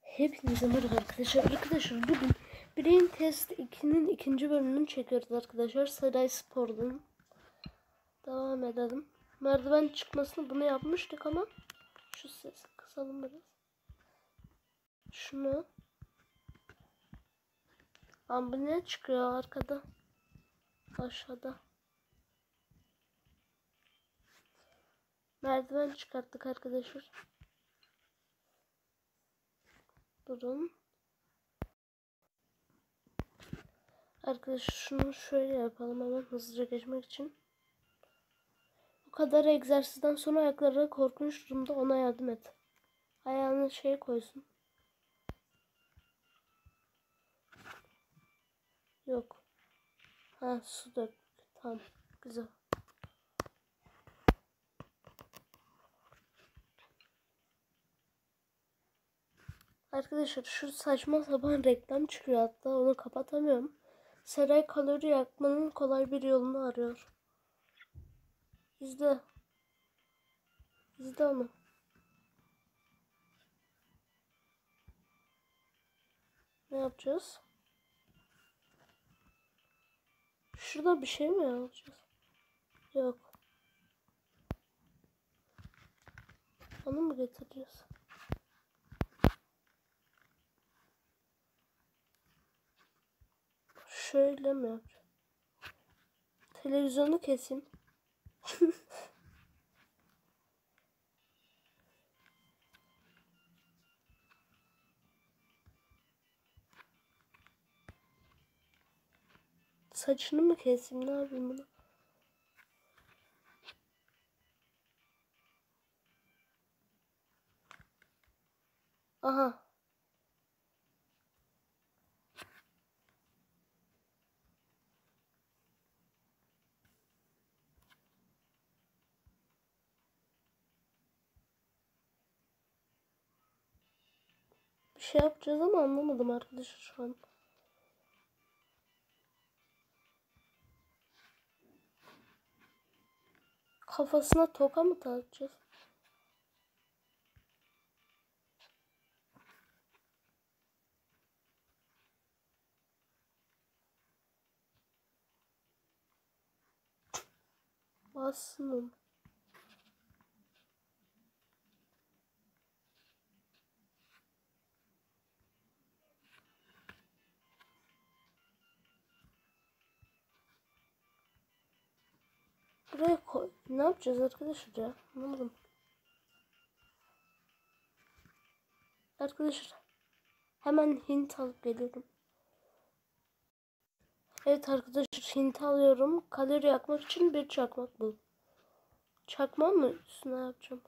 Hepinize merhaba arkadaşlar. Bugün Brain Test 2'nin ikinci bölümünü çekiyoruz arkadaşlar. Saray Spor'dan devam edelim. Merdiven çıkmasını bunu yapmıştık ama şu sesi kısalım biraz. Şunu. Ama bu ne çıkıyor arkada? Aşağıda. Merdiven çıkarttık arkadaşlar. Durun. Arkadaşlar şunu şöyle yapalım hemen hızlıca geçmek için. Bu kadar egzersizden sonra ayakları korkunç durumda, ona yardım et. Ayağını koysun. Yok. Ha, su dök. Tamam. Güzel. Arkadaşlar şu saçma sapan reklam çıkıyor, hatta onu kapatamıyorum. Saray kalori yakmanın kolay bir yolunu arıyor. İzle. İzle onu. Ne yapacağız? Şurada bir şey mi alacağız? Yok. Onu mu getireceğiz? Şöyle mi yapacağız? Televizyonu keseyim. Saçını mı keseyim? Ne yapayım bunu? Aha. Bir şey yapacağız ama anlamadım arkadaşlar şu an. Kafasına toka mı takacağız? Bassın. Buraya koy. Ne yapacağız arkadaşlar ya? Anlamadım. Arkadaşlar hemen hint alıp geliyorum. Evet arkadaşlar, hint alıyorum. Kalori yakmak için bir çakmak bul. Çakma mı üstüne yapacağım?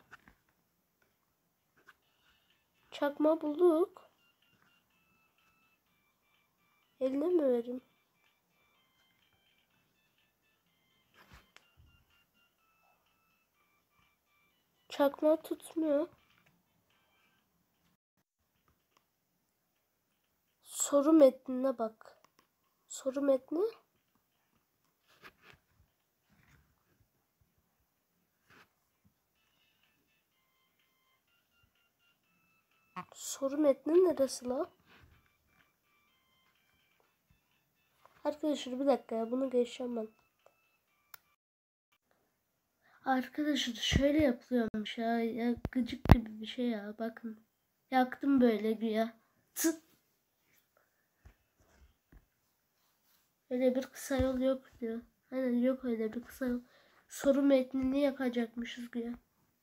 Çakma bulduk. Eline mi vereyim? Çakma tutmuyor. Soru metnine bak. Soru metni. Soru metni neresi la? Arkadaşlar bir dakika ya, bunu geçeceğim ben. Arkadaşlar şöyle yapılıyormuş ya. Ya gıcık gibi bir şey ya, bakın. Yaktım böyle güya. Tık. Öyle bir kısa yol yok diyor. Aynen, yok öyle bir kısa yol. Soru metnini yakacakmışız güya.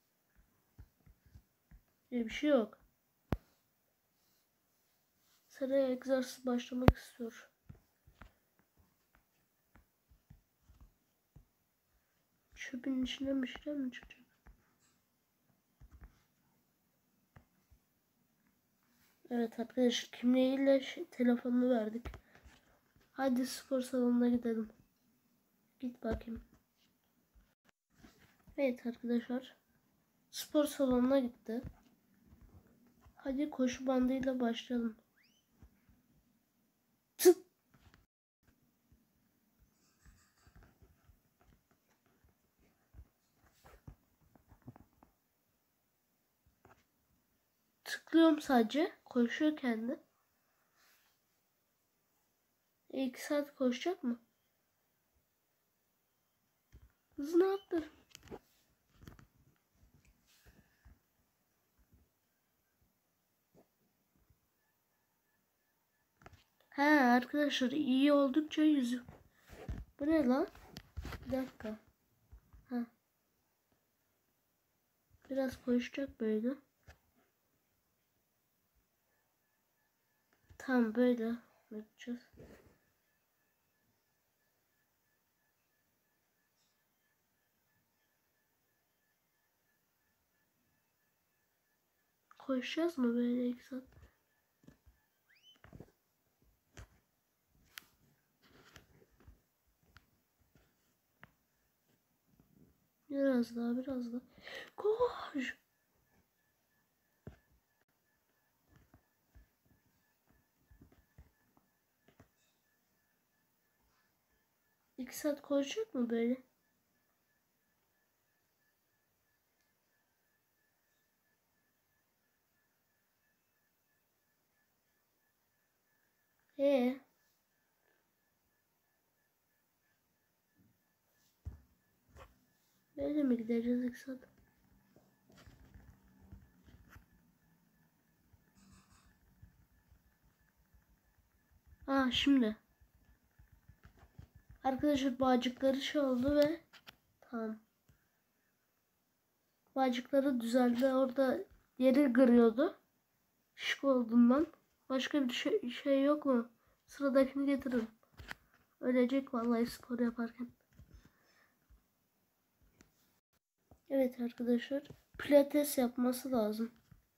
Öyle bir şey yok. Saraya egzersiz başlamak istiyor. Çöpün içinden bir şeyler mi çıkacak? Evet arkadaşlar, kimliğiyle telefonunu verdik. Hadi spor salonuna gidelim. Git bakayım. Evet arkadaşlar, spor salonuna gitti. Hadi koşu bandıyla başlayalım. Tık. Tıklıyorum sadece. Koşuyor kendi. 2 saat koşacak mı? Hızını arttır. He arkadaşlar iyi oldukça yüzü. Bu ne lan? Bir dakika. Ha. Biraz koşacak böyle. Tam böyle yapacağız. Koşacağız mı böyle 2 saat? Biraz daha, biraz daha. Koş. İki saat koşacak mı böyle? Ee, böyle mi gideceğiz 2 saat? Aa şimdi. Arkadaşlar bağcıkları şey oldu ve tamam. Bağcıkları düzeldi. Orada yeri kırıyordu. Şık olduğundan. Başka bir şey yok mu? Sıradakini getiririm. Ölecek vallahi spor yaparken. Evet arkadaşlar. Pilates yapması lazım.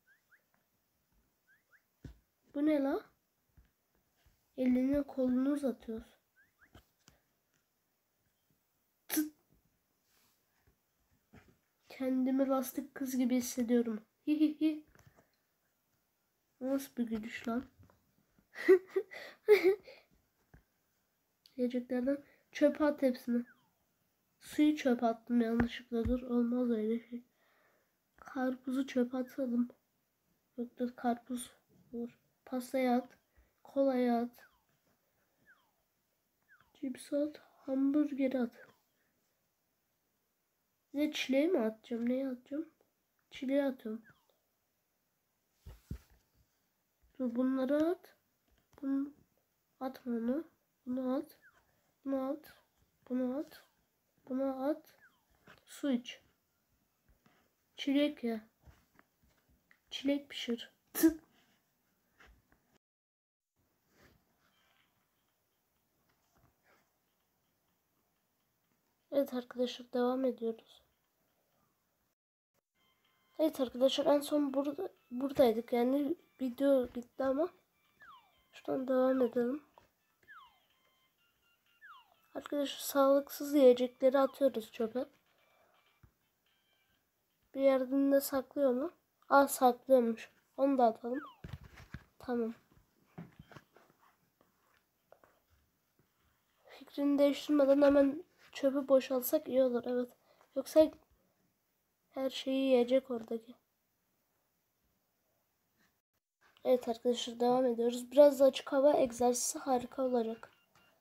Bu ne la? Elini kolunu uzatıyoruz. Tıt. Kendimi lastik kız gibi hissediyorum. Hihihi. Nasıl bir gülüş lan? Yiyeceklerden çöpe at hepsini. Suyu çöpe attım yanlışlıkla. Dur olmaz öyle şey. Karpuzu çöpe atalım. Yok dur karpuz. Dur. Pastaya at. Kolaya at. Cips at. Hamburger at. Ne çileği mi atacağım? Neye atacağım? Çileği atıyorum. Dur bunları at. Bunu atma onu. Bunu at. Bunu at. Bunu at. Bunu at. Su iç. Çilek ya. Çilek pişir. Tık. Evet arkadaşlar devam ediyoruz. Evet arkadaşlar en son buradaydık. Yani video gitti ama şuradan devam edelim. Arkadaşlar sağlıksız yiyecekleri atıyoruz çöpe. Bir yerinde saklıyor mu? Aa saklıyormuş. Onu da atalım. Tamam. Fikrini değiştirmeden hemen çöpü boşaltsak iyi olur. Evet. Yoksa her şeyi yiyecek oradaki. Evet arkadaşlar devam ediyoruz. Biraz da açık hava egzersizi harika olacak.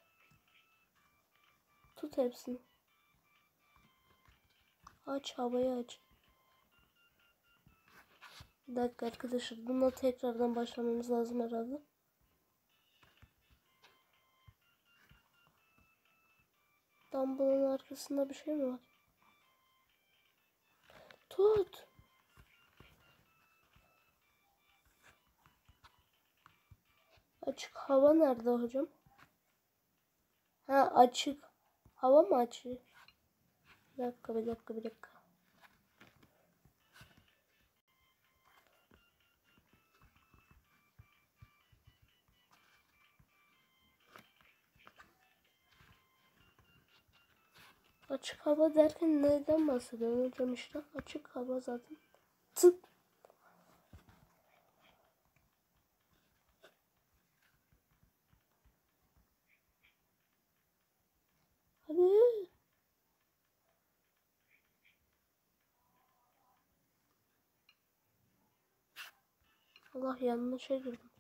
Tut hepsini. Aç havayı aç. Bir dakika arkadaşlar. Bununla tekrardan başlamamız lazım herhalde. Dumbbell'ın arkasında bir şey mi var? Tut. Açık hava nerede hocam? Ha açık. Hava mı açık? Bir dakika bir dakika bir dakika. Açık hava derken neden bahsediyorum hocam işte? Açık hava zaten. Tık. Hadi. Allah yanlış girdim.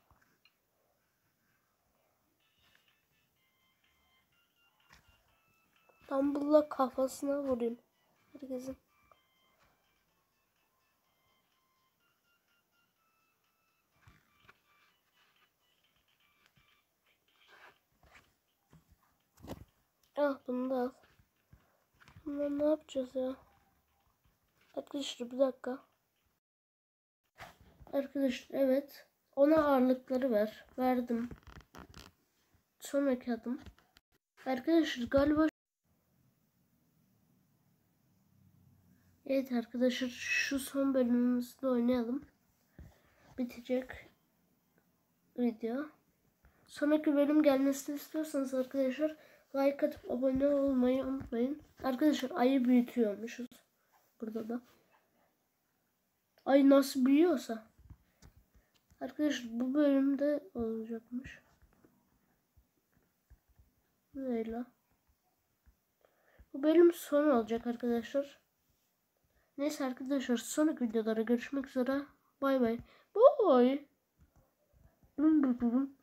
Dumble'la kafasına vurayım. Herkesin. Ah bunu da al. Bunlar ne yapacağız ya? Arkadaşlar bir dakika. Arkadaşlar evet. Ona ağırlıkları ver. Verdim. Sonraki adım. Arkadaşlar galiba evet arkadaşlar şu son bölümümüzde oynayalım. Bitecek video. Sonraki bölüm gelmesini istiyorsanız arkadaşlar like atıp abone olmayı unutmayın. Arkadaşlar ayı büyütüyormuşuz. Burada da. Ay nasıl büyüyorsa. Arkadaşlar bu bölümde olacakmış. Böyle. Bu bölüm son olacak arkadaşlar. Neyse arkadaşlar sonraki videolara görüşmek üzere. Bay bay. Bye.